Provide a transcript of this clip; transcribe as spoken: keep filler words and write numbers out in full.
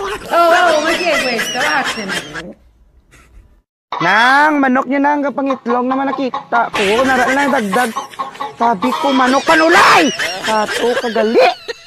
Oo, oo, mag-i-wait. Kawasin. Nang, manok niya nang kapangitlong naman nakita ko. Nara na dagdag. Sabi ko, manok panulay! Kato, kagali!